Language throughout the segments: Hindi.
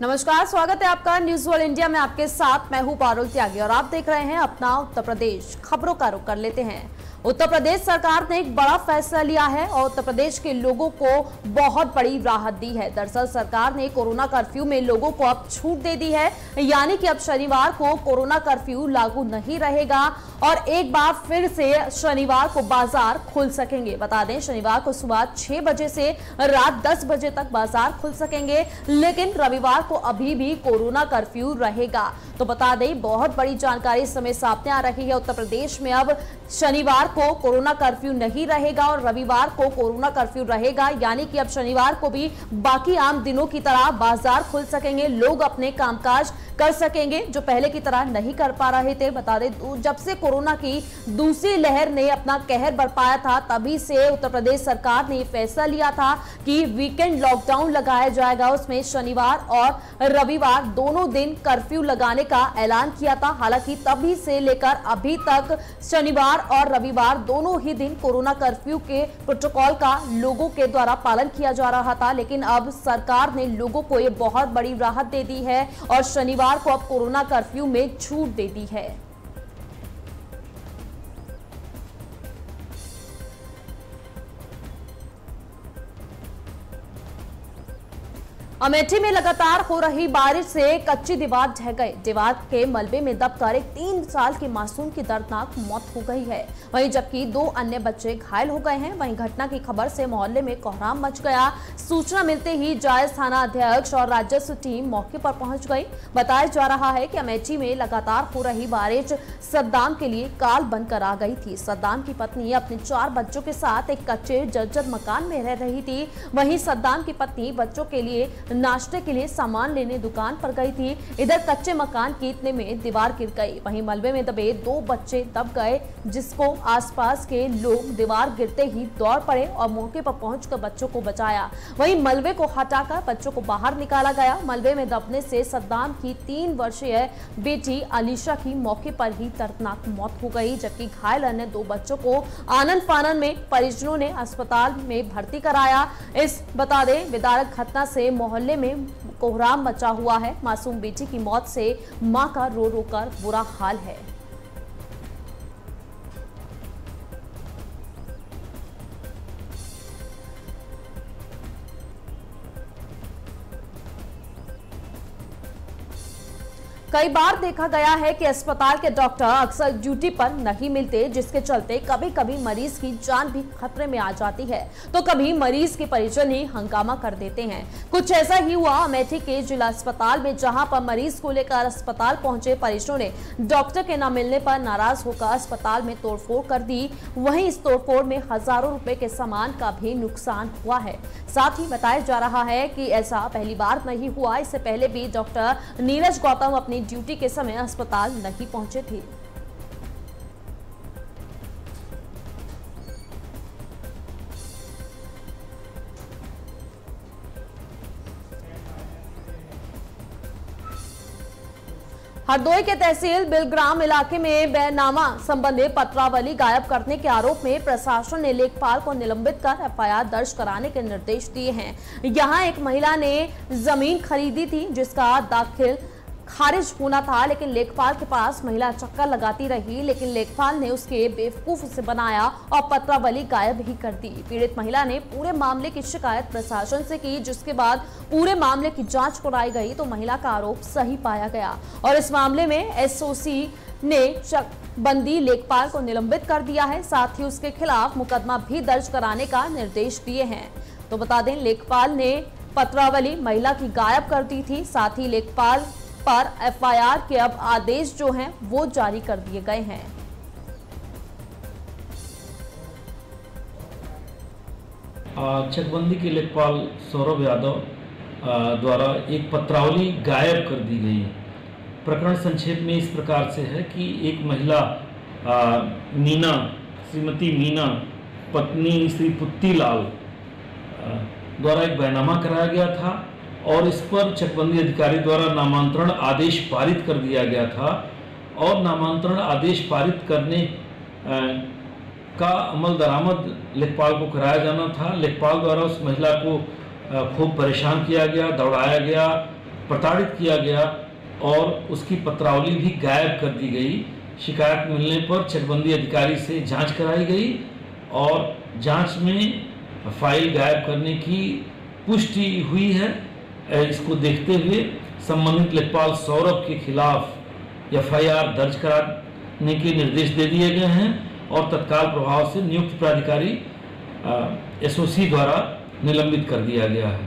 नमस्कार, स्वागत है आपका न्यूज वर्ल्ड इंडिया में। आपके साथ मैं हूं पारुल त्यागी और आप देख रहे हैं अपना उत्तर प्रदेश। खबरों का रुख कर लेते हैं। उत्तर प्रदेश सरकार ने एक बड़ा फैसला लिया है और उत्तर प्रदेश के लोगों को बहुत बड़ी राहत दी है। दरअसल सरकार ने कोरोना कर्फ्यू में लोगों को अब छूट दे दी है, यानी कि अब शनिवार को कोरोना कर्फ्यू लागू नहीं रहेगा और एक बार फिर से शनिवार को बाजार खुल सकेंगे। बता दें, शनिवार को सुबह 6 बजे से रात 10 बजे तक बाजार खुल सकेंगे, लेकिन रविवार को अभी भी कोरोना कर्फ्यू रहेगा। तो बता दें, बहुत बड़ी जानकारी इस समय सामने आ रही है। उत्तर प्रदेश में अब शनिवार को कोरोना कर्फ्यू नहीं रहेगा और रविवार को कोरोना कर्फ्यू रहेगा, यानी कि अब शनिवार को भी बाकी आम दिनों की तरह बाजार खुल सकेंगे, लोग अपने कामकाज कर सकेंगे जो पहले की तरह नहीं कर पा रहे थे। बता दें, जब से कोरोना की दूसरी लहर ने अपना कहर बरपाया था, तभी से उत्तर प्रदेश सरकार ने फैसला लिया था कि वीकेंड लॉकडाउन लगाया जाएगा। उसमें शनिवार और रविवार दोनों दिन कर्फ्यू लगाने का ऐलान किया था। हालांकि तभी से लेकर अभी तक शनिवार और रविवार दोनों ही दिन कोरोना कर्फ्यू के प्रोटोकॉल का लोगों के द्वारा पालन किया जा रहा था, लेकिन अब सरकार ने लोगों को ये बहुत बड़ी राहत दे दी है और शनिवार को अब कोरोना कर्फ्यू में छूट दे दी है। अमेठी में लगातार हो रही बारिश से कच्ची दीवार ढह गई। दीवार के मलबे में दबकर एक 3 साल के मासूम की दर्दनाक मौत हो गई है, वहीं जबकि 2 अन्य बच्चे घायल हो गए हैं। वहीं घटना की खबर से मोहल्ले में कोहराम मच गया। सूचना मिलते ही जायज थाना अध्यक्ष और राजस्व टीम मौके पर पहुंच गई। बताया जा रहा है कि अमेठी में लगातार हो रही बारिश सद्दाम के लिए काल बनकर आ गई थी। सद्दाम की पत्नी अपने 4 बच्चों के साथ एक कच्चे जर्जर मकान में रह रही थी। वहीं सद्दाम की पत्नी बच्चों के लिए नाश्ते के लिए सामान लेने दुकान पर गई थी। इधर कच्चे मकान के इतने में दीवार गिर गई। वहीं मलबे में दबे 2 बच्चे दब गए, जिसको आसपास के लोग दीवार गिरते ही दौड़ पड़े और मौके पर पहुंचकर बच्चों को बचाया। वहीं मलबे को हटाकर बच्चों को बाहर निकाला गया। मलबे में दबने से सद्दाम की 3 वर्षीय बेटी अलीशा की मौके पर ही दर्दनाक मौत हो गई, जबकि घायल अन्य 2 बच्चों को आनन फानन में परिजनों ने अस्पताल में भर्ती कराया। इस बता दें, विदारक घटना से मोहल्ले में कोहराम मचा हुआ है। मासूम बेटी की मौत से मां का रो रो कर बुरा हाल है। कई बार देखा गया है कि अस्पताल के डॉक्टर अक्सर ड्यूटी पर नहीं मिलते, जिसके चलते कभी कभी मरीज की जान भी खतरे में आ जाती है, तो कभी मरीज के परिजन ही हंगामा कर देते हैं। कुछ ऐसा ही हुआ अमेठी के जिला अस्पताल में, जहां पर मरीज को लेकर अस्पताल पहुंचे परिजनों ने डॉक्टर के न मिलने पर नाराज होकर अस्पताल में तोड़फोड़ कर दी। वहीं इस तोड़फोड़ में हजारों रुपए के सामान का भी नुकसान हुआ है। साथ ही बताया जा रहा है कि ऐसा पहली बार नहीं हुआ। इससे पहले भी डॉक्टर नीरज गौतम अपनी ड्यूटी के समय अस्पताल नहीं पहुंचे थे। हरदोई के तहसील बिलग्राम इलाके में बेनामा संबंधी पत्रावली गायब करने के आरोप में प्रशासन ने लेखपाल को निलंबित कर एफआईआर दर्ज कराने के निर्देश दिए हैं। यहां एक महिला ने जमीन खरीदी थी, जिसका दाखिल खारिज होना था, लेकिन लेखपाल के पास महिला चक्कर लगाती रही, लेकिन लेखपाल ने उसके बेवकूफ से बनाया और पत्रावली गायब ही कर दी। पीड़ित महिला ने पूरे मामले की शिकायत प्रशासन से की, जिसके बाद पूरे मामले की जांच कराई गई तो महिला का आरोप सही पाया गया और इस मामले में एसओसी ने बंदी लेखपाल को निलंबित कर दिया है। साथ ही उसके खिलाफ मुकदमा भी दर्ज कराने का निर्देश दिए हैं। तो बता दें, लेखपाल ने पत्रावली महिला की गायब कर दी थी। साथ ही लेखपाल पर एफआईआर के अब आदेश जो हैं वो जारी कर दिए गए हैं। चकबंदी के लेखपाल सौरभ यादव द्वारा एक पत्रावली गायब कर दी गई है। प्रकरण संक्षेप में इस प्रकार से है कि एक महिला मीना, श्रीमती मीना पत्नी श्री पुत्तीलाल द्वारा एक बैनामा कराया गया था और इस पर चकबंदी अधिकारी द्वारा नामांतरण आदेश पारित कर दिया गया था और नामांतरण आदेश पारित करने का अमल दरामद लेखपाल को कराया जाना था। लेखपाल द्वारा उस महिला को खूब परेशान किया गया, दौड़ाया गया प्रताड़ित किया गया और उसकी पत्रावली भी गायब कर दी गई। शिकायत मिलने पर चकबंदी अधिकारी से जांच कराई गई और जांच में फाइल गायब करने की पुष्टि हुई है। इसको देखते हुए संबंधित लेखपाल सौरभ के खिलाफ FIR दर्ज कराने के निर्देश दे दिए गए हैं और तत्काल प्रभाव से नियुक्त प्राधिकारी SOC द्वारा निलंबित कर दिया गया है।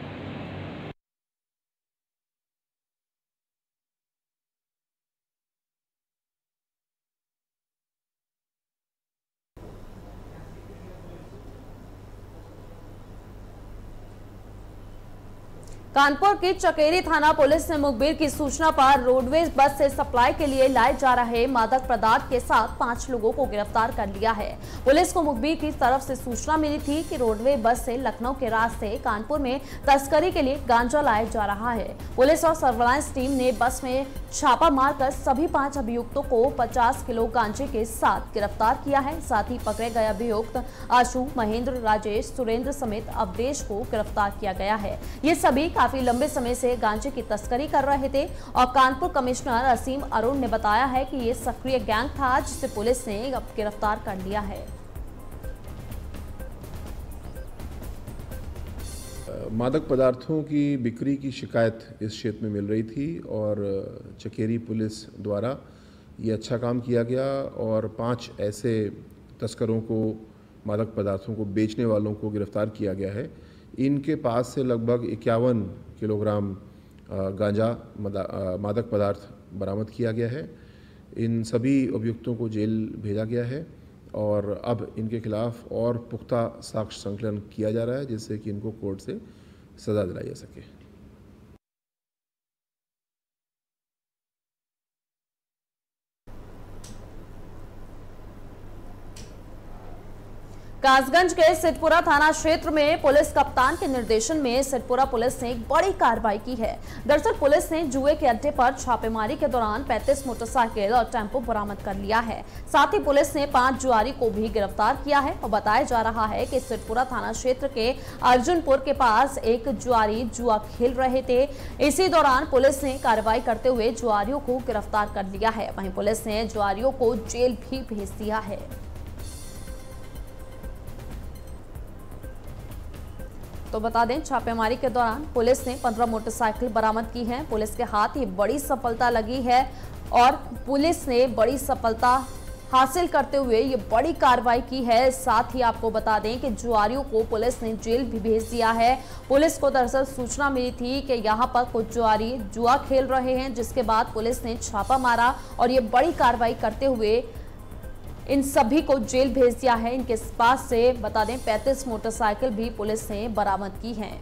कानपुर की चकेरी थाना पुलिस ने मुखबिर की सूचना पर रोडवेज बस से सप्लाई के लिए लाए जा रहे मादक पदार्थ के साथ 5 लोगों को गिरफ्तार कर लिया है। पुलिस को मुखबिर की तरफ से सूचना मिली थी कि रोडवेज बस से लखनऊ के रास्ते कानपुर में तस्करी के लिए गांजा लाया जा रहा है। पुलिस और सर्विलांस टीम ने बस में छापा मारकर सभी 5 अभियुक्तों को 50 किलो गांजे के साथ गिरफ्तार किया है। साथ ही पकड़े गए अभियुक्त आशु, महेंद्र, राजेश, सुरेंद्र समेत अवधेश को गिरफ्तार किया गया है। ये सभी काफी लंबे समय से गांजे की तस्करी कर रहे थे और कानपुर कमिश्नर असीम अरुण ने बताया है कि ये सक्रिय गैंग था जिसे पुलिस ने अब गिरफ्तार कर लिया है। मादक पदार्थों की बिक्री की शिकायत इस क्षेत्र में मिल रही थी और चकेरी पुलिस द्वारा ये अच्छा काम किया गया और 5 ऐसे तस्करों को, मादक पदार्थों को बेचने वालों को गिरफ्तार किया गया है। इनके पास से लगभग 51 किलोग्राम गांजा मादक पदार्थ बरामद किया गया है। इन सभी अभियुक्तों को जेल भेजा गया है और अब इनके खिलाफ और पुख्ता साक्ष्य संकलन किया जा रहा है जिससे कि इनको कोर्ट से सजा दिलाई जा सके। कासगंज के सिद्धपुरा थाना क्षेत्र में पुलिस कप्तान के निर्देशन में सिद्धपुरा पुलिस ने एक बड़ी कार्रवाई की है। दरअसल पुलिस ने जुए के अड्डे पर छापेमारी के दौरान 35 मोटरसाइकिल और टेम्पो बरामद कर लिया है। साथ ही पुलिस ने 5 जुआरी को भी गिरफ्तार किया है और बताया जा रहा है कि सिद्धपुरा थाना क्षेत्र के अर्जुनपुर के पास एक जुआरी जुआ खेल रहे थे। इसी दौरान पुलिस ने कार्रवाई करते हुए जुआरियों को गिरफ्तार कर लिया है। वहीं पुलिस ने जुआरियों को जेल भी भेज दिया है। तो बता दें, छापेमारी के दौरान पुलिस ने 15 मोटरसाइकिल बरामद की हैं। पुलिस के हाथ ये बड़ी सफलता लगी है और पुलिस ने बड़ी सफलता हासिल करते हुए ये बड़ी कार्रवाई की है। साथ ही आपको बता दें कि जुआरियों को पुलिस ने जेल भी भेज दिया है। पुलिस को दरअसल सूचना मिली थी कि यहां पर कुछ जुआरी जुआ खेल रहे हैं, जिसके बाद पुलिस ने छापा मारा और ये बड़ी कार्रवाई करते हुए इन सभी को जेल भेज दिया है। इनके पास से बता दें 35 मोटरसाइकिल भी पुलिस ने बरामद की हैं।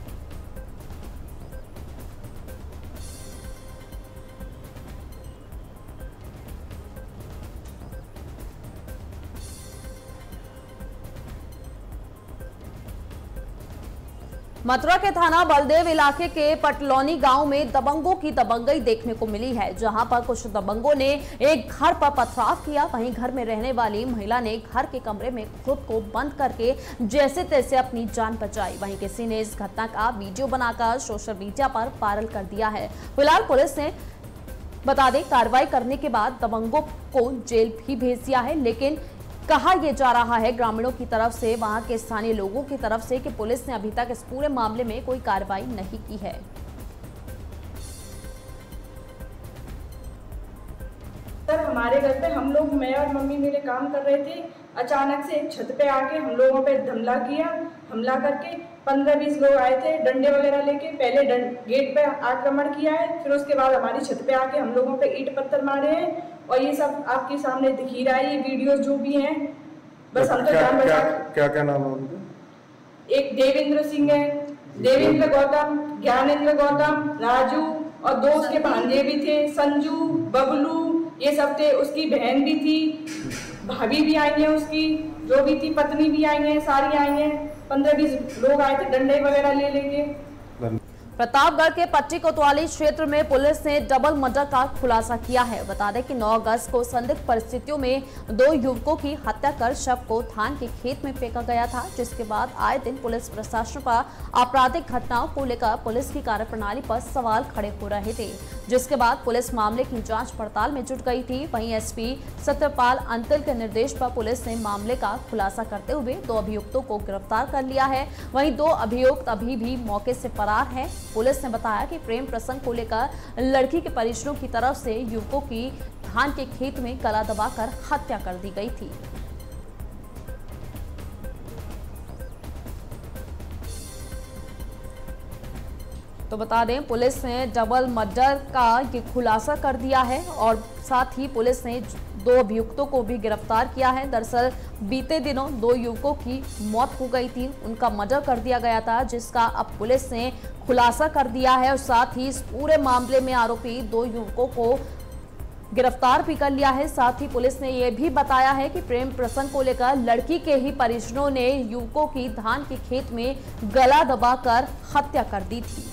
मथुरा के थाना बलदेव इलाके के पटलौनी गांव में दबंगों की दबंगई देखने को मिली है, जहां पर कुछ दबंगों ने एक घर पर पथराव किया। वहीं घर में रहने वाली महिला ने घर के कमरे में खुद को बंद करके जैसे तैसे अपनी जान बचाई। वहीं किसी ने इस घटना का वीडियो बनाकर सोशल मीडिया पर वायरल कर दिया है। फिलहाल पुलिस ने बता दें कार्रवाई करने के बाद दबंगों को जेल भी भेज दिया है, लेकिन कहा यह जा रहा है ग्रामीणों की तरफ से, वहां के स्थानीय लोगों की तरफ से, कि पुलिस ने अभी तक इस पूरे मामले में कोई कार्रवाई नहीं की है। सर, हमारे घर पे हम लोग, मैं और मम्मी मेरे काम कर रहे थे। अचानक से एक छत पे आके हम लोगों पे हमला करके 15-20 लोग आए थे डंडे वगैरह लेके। पहले गेट पे आक्रमण किया है, फिर उसके बाद हमारी छत पे आके हम लोगों पे ईंट पत्थर मारे हैं और ये सब आपके सामने दिख ही रहा है, ये वीडियोस जो भी हैं। बस हम तो जान बचा। क्या नाम है उनका? एक देवेंद्र सिंह है, देवेंद्र गौतम, ज्ञानेंद्र गौतम, राजू और 2 उसके भांजे भी थे, संजू, बबलू, ये सब थे। उसकी बहन भी थी, भाभी भी आई है, उसकी जो भी थी पत्नी भी आई है, सारी आई हैं। 15-20 लोग आए थे डंडे वगैरह ले लेके। प्रतापगढ़ के पट्टी कोतवाली क्षेत्र में पुलिस ने डबल मर्डर का खुलासा किया है। बता दें कि 9 अगस्त को संदिग्ध परिस्थितियों में 2 युवकों की हत्या कर शव को धान के खेत में फेंका गया था, जिसके बाद आए दिन पुलिस प्रशासन पर आपराधिक घटनाओं को लेकर पुलिस की कार्यप्रणाली पर सवाल खड़े हो रहे थे, जिसके बाद पुलिस मामले की जांच पड़ताल में जुट गई थी। वहीं एसपी सत्यपाल अंतिल के निर्देश पर पुलिस ने मामले का खुलासा करते हुए 2 अभियुक्तों को गिरफ्तार कर लिया है। वहीं 2 अभियुक्त अभी भी मौके से फरार हैं। पुलिस ने बताया कि प्रेम प्रसंग को लेकर लड़की के परिजनों की तरफ से युवकों की धान के खेत में गला दबाकर हत्या कर दी गई थी। तो बता दें, पुलिस ने डबल मर्डर का ये खुलासा कर दिया है और साथ ही पुलिस ने 2 अभियुक्तों को भी गिरफ्तार किया है। दरअसल बीते दिनों 2 युवकों की मौत हो गई थी, उनका मर्डर कर दिया गया था, जिसका अब पुलिस ने खुलासा कर दिया है और साथ ही इस पूरे मामले में आरोपी 2 युवकों को गिरफ्तार भी कर लिया है। साथ ही पुलिस ने यह भी बताया है कि प्रेम प्रसंग को लेकर लड़की के ही परिजनों ने युवकों की धान के खेत में गला दबाकर हत्या कर दी थी।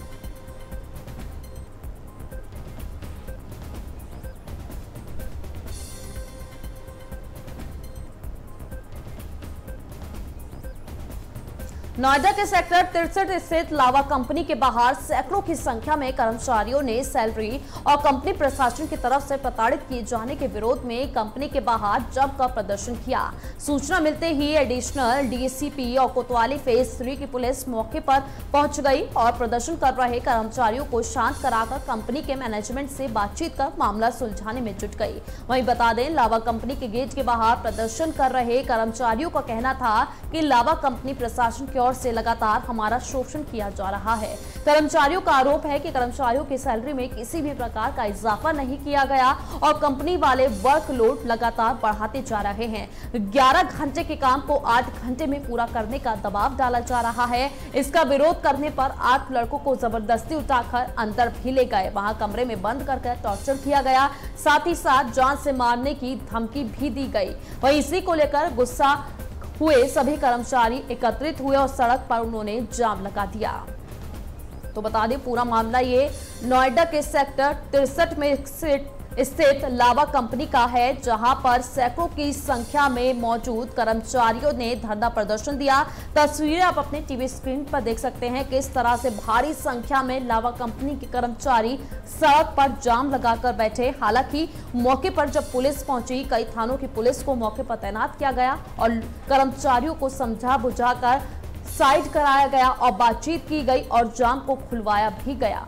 नोएडा के सेक्टर 63 स्थित लावा कंपनी के बाहर सैकड़ों की संख्या में कर्मचारियों ने सैलरी और कंपनी प्रशासन की तरफ से प्रताड़ित किए जाने के विरोध में कंपनी के बाहर जमकर प्रदर्शन किया। सूचना मिलते ही एडिशनल डीसीपी और कोतवाली फेज 3 की पुलिस मौके पर पहुंच गई और प्रदर्शन कर रहे कर्मचारियों को शांत कराकर कंपनी के मैनेजमेंट से बातचीत कर मामला सुलझाने में जुट गई। वहीं बता दें, लावा कंपनी के गेट के बाहर प्रदर्शन कर रहे कर्मचारियों का कहना था कि लावा कंपनी प्रशासन की से लगातार हमारा शोषण किया जा रहा है। कर्मचारियों का आरोप है कि कर्मचारियों की सैलरी में किसी भी प्रकार का इजाफा नहीं किया गया और कंपनी वाले वर्कलोड लगातार बढ़ाते जा रहे हैं। 11 घंटे के काम को 8 घंटे में पूरा करने का दबाव डाला जा रहा है। इसका विरोध करने पर 8 लड़कों को जबरदस्ती उठाकर अंदर भी ले गए, वहां कमरे में बंद कर टॉर्चर किया गया, साथ ही साथ जान से मारने की धमकी भी दी गई। वहीं इसी को लेकर गुस्सा हुए सभी कर्मचारी एकत्रित हुए और सड़क पर उन्होंने जाम लगा दिया। तो बता दें, पूरा मामला ये नोएडा के सेक्टर 63 में स्थित लावा कंपनी का है, जहां पर सैकड़ों की संख्या में मौजूद कर्मचारियों ने धरना प्रदर्शन दिया। तस्वीरें आप अपने टीवी स्क्रीन पर देख सकते हैं किस तरह से भारी संख्या में लावा कंपनी के कर्मचारी सड़क पर जाम लगाकर बैठे। हालांकि मौके पर जब पुलिस पहुंची, कई थानों की पुलिस को मौके पर तैनात किया गया और कर्मचारियों को समझा बुझाकर साइड कराया गया और बातचीत की गई और जाम को खुलवाया भी गया।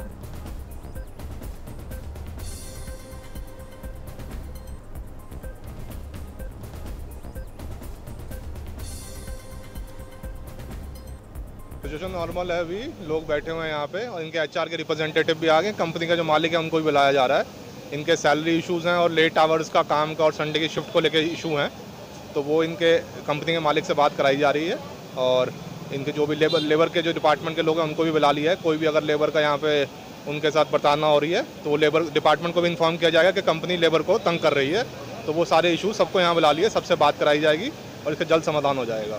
सिचुएशन नॉर्मल है, अभी लोग बैठे हुए हैं यहाँ पे और इनके एचआर के रिप्रेजेंटेटिव भी आ गए। कंपनी का जो मालिक है उनको भी बुलाया जा रहा है। इनके सैलरी इश्यूज़ हैं और लेट आवर्स का काम का और संडे की शिफ्ट को लेके इशू हैं, तो वो इनके कंपनी के मालिक से बात कराई जा रही है। और इनके जो भी लेबर के जो डिपार्टमेंट के लोग हैं उनको भी बुला लिया है। कोई भी अगर लेबर का यहाँ पे उनके साथ प्रताड़ना हो रही है तो वो लेबर डिपार्टमेंट को भी इन्फॉर्म किया जाएगा कि कंपनी लेबर को तंग कर रही है। तो वो सारे इशू सबको यहाँ बुला लिए, सबसे बात कराई जाएगी और इसका जल्द समाधान हो जाएगा।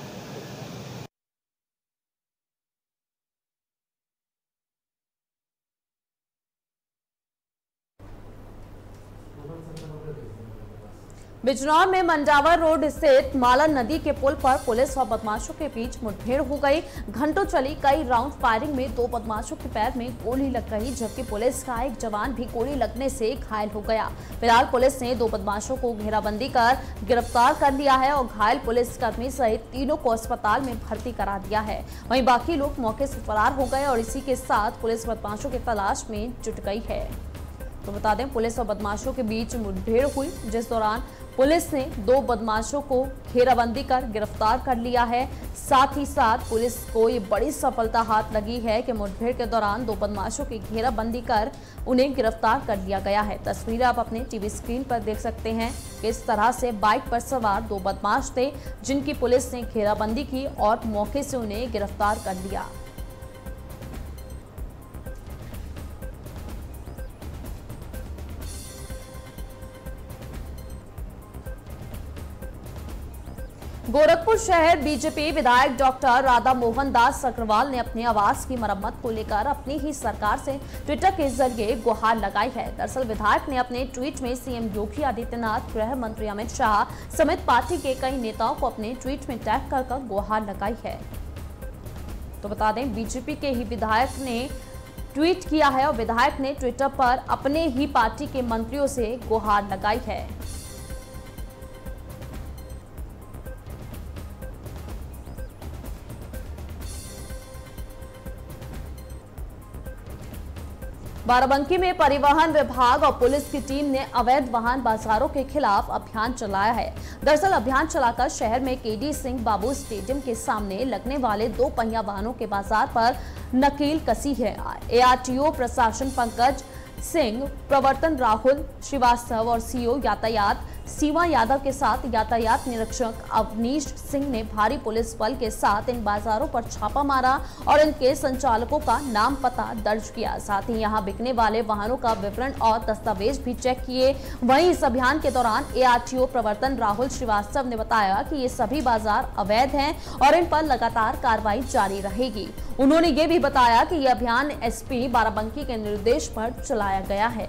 बिजनौर में मंडावर रोड स्थित माला नदी के पुल पर पुलिस और बदमाशों के बीच मुठभेड़ हो गई। घंटों चली कई राउंड फायरिंग में 2 बदमाशों के पैर में गोली लग गई, जबकि पुलिस का एक जवान भी गोली लगने से घायल हो गया। फिलहाल पुलिस ने 2 बदमाशों को घेराबंदी कर गिरफ्तार कर लिया है और घायल पुलिसकर्मी सहित तीनों को अस्पताल में भर्ती करा दिया है। वहीं बाकी लोग मौके से फरार हो गए और इसी के साथ पुलिस बदमाशों की तलाश में जुट गई है। तो बता दें, पुलिस और बदमाशों के बीच मुठभेड़ हुई, जिस दौरान पुलिस ने 2 बदमाशों को घेराबंदी कर गिरफ्तार कर लिया है। साथ ही साथ पुलिस को ये बड़ी सफलता हाथ लगी है कि मुठभेड़ के दौरान 2 बदमाशों की घेराबंदी कर उन्हें गिरफ्तार कर लिया गया है। तस्वीरें आप अपने टीवी स्क्रीन पर देख सकते हैं किस तरह से बाइक पर सवार 2 बदमाश थे, जिनकी पुलिस ने घेराबंदी की और मौके से उन्हें गिरफ्तार कर लिया। गोरखपुर शहर बीजेपी विधायक डॉक्टर राधा मोहन दास अग्रवाल ने अपने आवास की मरम्मत को लेकर अपनी ही सरकार से ट्विटर के जरिए गुहार लगाई है। दरअसल विधायक ने अपने ट्वीट में सीएम योगी आदित्यनाथ, गृह मंत्री अमित शाह समेत पार्टी के कई नेताओं को अपने ट्वीट में टैग कर गुहार लगाई है। तो बता दें, बीजेपी के ही विधायक ने ट्वीट किया है और विधायक ने ट्विटर पर अपने ही पार्टी के मंत्रियों से गुहार लगाई है। बाराबंकी में परिवहन विभाग और पुलिस की टीम ने अवैध वाहन बाजारों के खिलाफ अभियान चलाया है। दरअसल अभियान चलाकर शहर में केडी सिंह बाबू स्टेडियम के सामने लगने वाले 2 पहिया वाहनों के बाजार पर नकील कसी है। एआरटीओ प्रशासन पंकज सिंह, प्रवर्तन राहुल श्रीवास्तव और सीओ यातायात सीमा यादव के साथ यातायात निरीक्षक अवनीश सिंह ने भारी पुलिस बल के साथ इन बाजारों पर छापा मारा और इनके संचालकों का नाम पता दर्ज किया। साथ ही यहां बिकने वाले वाहनों का विवरण और दस्तावेज भी चेक किए। वहीं इस अभियान के दौरान एआरटीओ प्रवर्तन राहुल श्रीवास्तव ने बताया कि ये सभी बाजार अवैध हैं और इन पर लगातार कार्रवाई जारी रहेगी। उन्होंने ये भी बताया कि यह अभियान एसपी बाराबंकी के निर्देश पर चलाया गया है।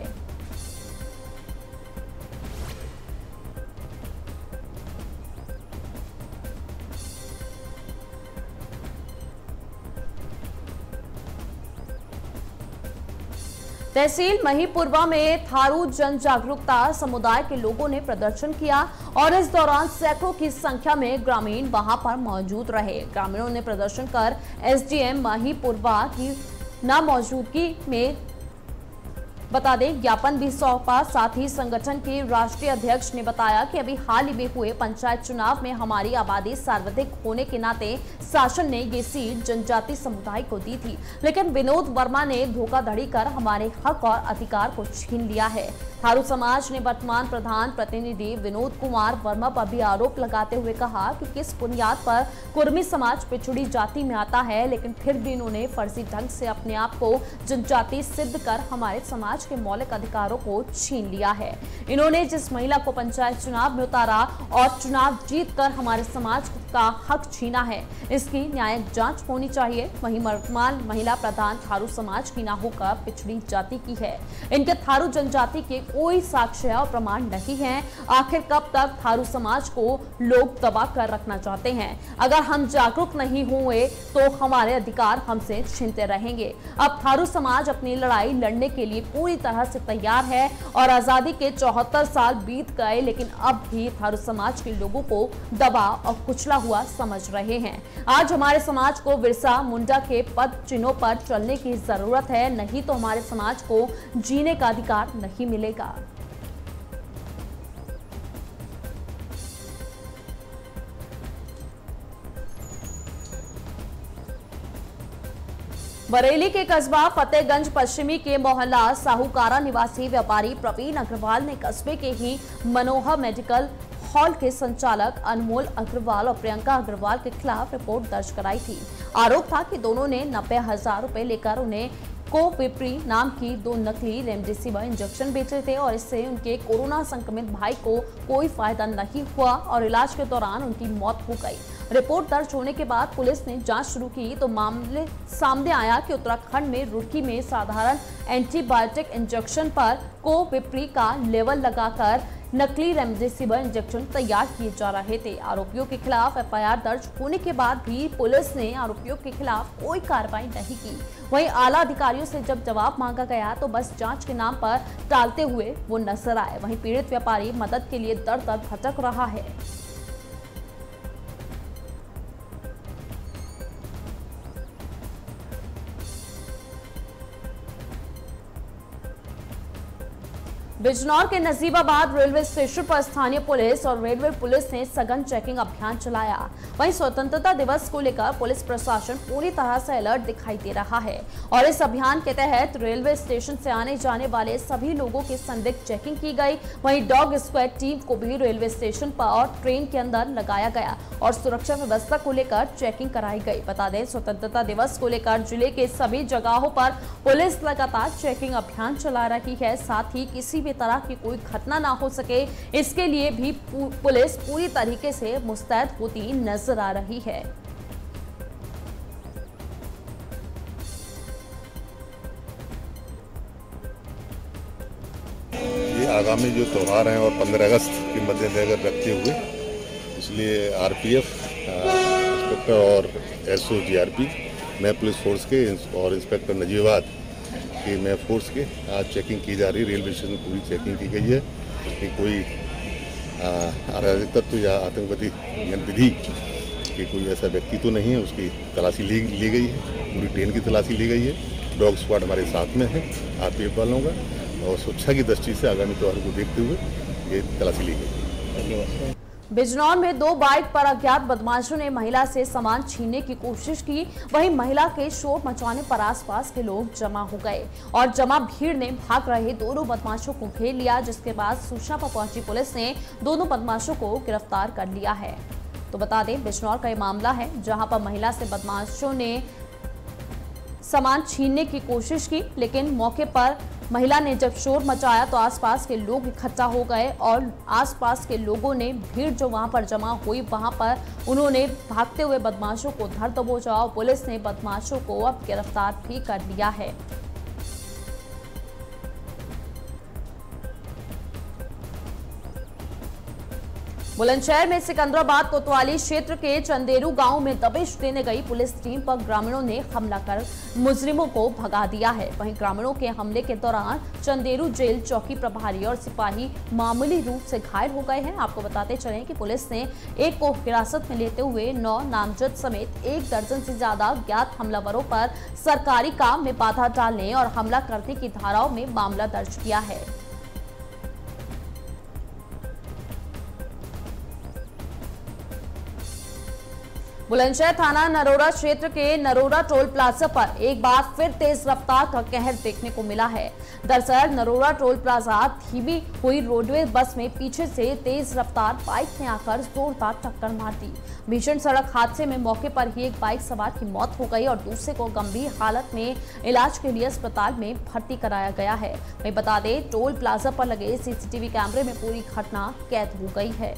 तहसील महिपुरवा में थारू जन जागरूकता समुदाय के लोगों ने प्रदर्शन किया और इस दौरान सैकड़ों की संख्या में ग्रामीण वहां पर मौजूद रहे। ग्रामीणों ने प्रदर्शन कर एसडीएम महिपुरवा की नामौजूदगी में बता दें ज्ञापन भी सौंपा। साथ ही संगठन के राष्ट्रीय अध्यक्ष ने बताया कि अभी हाल ही में हुए पंचायत चुनाव में हमारी आबादी सर्वाधिक होने के नाते शासन ने ये सीट जनजाति समुदाय को दी थी, लेकिन विनोद वर्मा ने धोखाधड़ी कर हमारे हक और अधिकार को छीन लिया है। थारू समाज ने वर्तमान प्रधान प्रतिनिधि विनोद कुमार वर्मा पर भी आरोप लगाते हुए कहा कि किस बुनियाद पर कुर्मी समाज पिछड़ी जाति में आता है, लेकिन फिर भी इन्होंने फर्जी ढंग से अपने आप को जनजाति सिद्ध कर हमारे समाज के मौलिक अधिकारों को छीन लिया है। इन्होंने जिस महिला को पंचायत चुनाव में उतारा और चुनाव जीतकर हमारे समाज का हक छीना है, इसकी न्यायिक जांच होनी चाहिए। वहीं वर्तमान महिला प्रधान थारू समाज की ना होकर पिछड़ी जाति की है। इनके थारू जनजाति के कोई साक्ष्य और प्रमाण नहीं है। आखिर कब तक थारू समाज को लोग दबा कर रखना चाहते हैं? अगर हम जागरूक नहीं हुए तो हमारे अधिकार हमसे छीनते रहेंगे। अब थारू समाज अपनी लड़ाई लड़ने के लिए पूरी तरह से तैयार है और आजादी के 74 साल बीत गए, लेकिन अब भी थारू समाज के लोगों को दबा और कुचला हुआ समझ रहे हैं। आज हमारे समाज को बिरसा मुंडा के पद चिन्हों पर चलने की जरूरत है, नहीं तो हमारे समाज को जीने का अधिकार नहीं मिलेगा। बरेली के कस्बा फतेहगंज पश्चिमी के मोहल्ला साहूकारा निवासी व्यापारी प्रवीण अग्रवाल ने कस्बे के ही मनोहर मेडिकल हॉल के संचालक अनमोल अग्रवाल और प्रियंका अग्रवाल के खिलाफ रिपोर्ट दर्ज कराई थी। आरोप था कि दोनों ने 90,000 रुपए लेकर उन्हें कोविप्री नाम की 2 नकली रेमडेसिविर इंजेक्शन बेचे थे और इससे उनके कोरोना संक्रमित भाई को कोई फायदा नहीं हुआ और इलाज के दौरान उनकी मौत हो गई। रिपोर्ट दर्ज होने के बाद पुलिस ने जांच शुरू की तो मामले सामने आया कि उत्तराखंड में रुड़की में साधारण एंटीबायोटिक इंजेक्शन पर कोविप्री का लेवल लगाकर नकली रेमडेसिविर इंजेक्शन तैयार किए जा रहे थे। आरोपियों के खिलाफ एफआईआर दर्ज होने के बाद भी पुलिस ने आरोपियों के खिलाफ कोई कार्रवाई नहीं की। वहीं आला अधिकारियों से जब जवाब मांगा गया तो बस जांच के नाम पर टालते हुए वो नजर आए। वहीं पीड़ित व्यापारी मदद के लिए दर दर भटक रहा है। बिजनौर के नजीबाबाद रेलवे स्टेशन पर स्थानीय पुलिस और रेलवे पुलिस ने सघन चेकिंग अभियान चलाया। वहीं स्वतंत्रता दिवस को लेकर पुलिस प्रशासन पूरी तरह से अलर्ट दिखाई दे रहा है और इस अभियान के तहत रेलवे स्टेशन से आने जाने वाले सभी लोगों की संदिग्ध चेकिंग की गई। वहीं डॉग स्क्वाड टीम को भी रेलवे स्टेशन पर और ट्रेन के अंदर लगाया गया और सुरक्षा व्यवस्था को लेकर चेकिंग कराई गई। बता दें, स्वतंत्रता दिवस को लेकर जिले के सभी जगहों पर पुलिस लगातार चेकिंग अभियान चला रही है। साथ ही किसी भी तरह की कोई घटना ना हो सके, इसके लिए भी पुलिस पूरी तरीके से मुस्तैद होती नजर आ रही है। ये आगामी जो त्यौहार हैं और 15 अगस्त के मद्देनजर रखते हुए इसलिए आरपीएफ इंस्पेक्टर और एसओ जीआरपी नए पुलिस फोर्स के और इंस्पेक्टर नजीबाद की नए फोर्स के आज चेकिंग की जा रही है। रेलवे स्टेशन पूरी चेकिंग की गई है कि कोई अराजक तत्व या आतंकवादी गतिविधि कि कोई ऐसा व्यक्ति तो नहीं है, उसकी तलाशी ली गई है। पूरी ट्रेन की तलाशी ली गई है। डॉग स्क्वाड हमारे साथ में है आरपीएफ वालों का, और सुरक्षा की दृष्टि से आगामी त्यौहार को देखते हुए ये तलाशी ली गई। धन्यवाद। बिजनौर में 2 बाइक पर अज्ञात बदमाशों ने महिला से सामान छीनने की कोशिश की। वहीं महिला के शोर मचाने पर आसपास के लोग जमा हो गए और जमा भीड़ ने भाग रहे दोनों बदमाशों को घेर लिया, जिसके बाद सूचना पर पहुंची पुलिस ने दोनों बदमाशों को गिरफ्तार कर लिया है। तो बता दें, बिजनौर का ये मामला है जहां पर महिला से बदमाशों ने सामान छीनने की कोशिश की, लेकिन मौके पर महिला ने जब शोर मचाया तो आसपास के लोग इकट्ठा हो गए और आसपास के लोगों ने भीड़ जो वहां पर जमा हुई वहां पर उन्होंने भागते हुए बदमाशों को धर दबोचा और पुलिस ने बदमाशों को अब गिरफ्तार भी कर लिया है। बुलंदशहर में सिकंदराबाद कोतवाली क्षेत्र के चंदेरू गांव में दबिश देने गई पुलिस टीम पर ग्रामीणों ने हमला कर मुजरिमों को भगा दिया है। वहीं ग्रामीणों के हमले के दौरान चंदेरू जेल चौकी प्रभारी और सिपाही मामूली रूप से घायल हो गए हैं। आपको बताते चलें कि पुलिस ने एक को हिरासत में लेते हुए 9 नामजद समेत 1 दर्जन से ज्यादा ज्ञात हमलावरों पर सरकारी काम में बाधा डालने और हमला करने की धाराओं में मामला दर्ज किया है। बुलंदशहर थाना नरोरा क्षेत्र के नरोरा टोल प्लाजा पर एक बार फिर तेज रफ्तार का कहर देखने को मिला है। दरअसल नरोरा टोल प्लाजा धीमी हुई रोडवेज बस में पीछे से तेज रफ्तार बाइक ने आकर जोरदार टक्कर मार दी। भीषण सड़क हादसे में मौके पर ही एक बाइक सवार की मौत हो गई और दूसरे को गंभीर हालत में इलाज के लिए अस्पताल में भर्ती कराया गया है। वहीं बता दें, टोल प्लाजा पर लगे सीसीटीवी कैमरे में पूरी घटना कैद हो गई है।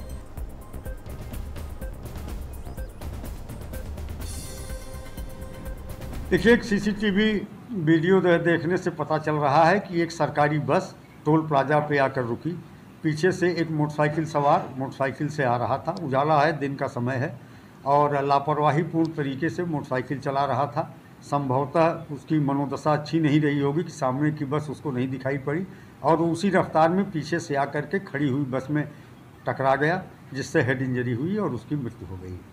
देखिए, एक सीसीटीवी वीडियो देखने से पता चल रहा है कि एक सरकारी बस टोल प्लाजा पे आकर रुकी। पीछे से एक मोटरसाइकिल सवार मोटरसाइकिल से आ रहा था। उजाला है, दिन का समय है और लापरवाहीपूर्ण तरीके से मोटरसाइकिल चला रहा था। संभवतः उसकी मनोदशा अच्छी नहीं रही होगी कि सामने की बस उसको नहीं दिखाई पड़ी और उसी रफ्तार में पीछे से आकर के खड़ी हुई बस में टकरा गया, जिससे हेड इंजरी हुई और उसकी मृत्यु हो गई।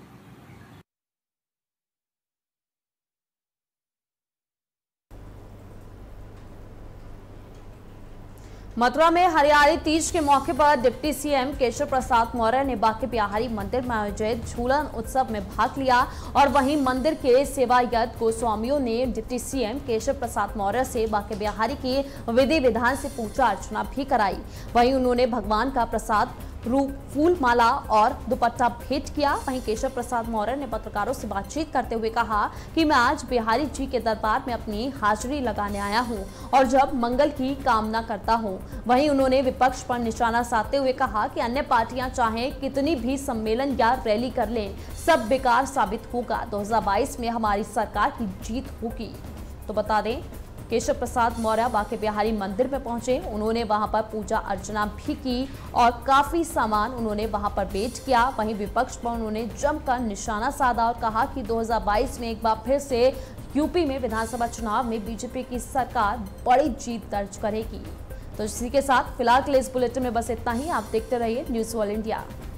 मथुरा में हरियाली तीज के मौके पर डिप्टी सीएम केशव प्रसाद मौर्य ने बांके बिहारी मंदिर में आयोजित झूलन उत्सव में भाग लिया और वहीं मंदिर के सेवायत गोस्वामियों ने डिप्टी सीएम केशव प्रसाद मौर्य से बांके बिहारी की विधि विधान से पूजा अर्चना भी कराई। वहीं उन्होंने भगवान का प्रसाद रूप फूल माला और दुपट्टा भेंट किया। वहीं केशव प्रसाद मौर्य ने पत्रकारों से बातचीत करते हुए कहा कि मैं आज बिहारी जी के दरबार में अपनी हाजिरी लगाने आया हूं और जब मंगल की कामना करता हूं। वहीं उन्होंने विपक्ष पर निशाना साधते हुए कहा कि अन्य पार्टियां चाहे कितनी भी सम्मेलन या रैली कर लें, सब बेकार साबित होगा। 2022 में हमारी सरकार की जीत होगी। तो बता दें, केशव प्रसाद मौर्य बांके बिहारी मंदिर में पहुंचे। उन्होंने वहां पर पूजा अर्चना भी की और काफी सामान उन्होंने वहां पर भेंट किया। वहीं विपक्ष पर उन्होंने जमकर निशाना साधा और कहा कि 2022 में एक बार फिर से यूपी में विधानसभा चुनाव में बीजेपी की सरकार बड़ी जीत दर्ज करेगी। तो इसी के साथ फिलहाल के लिए इस बुलेटिन में बस इतना ही। आप देखते रहिए न्यूज़ वर्ल्ड इंडिया।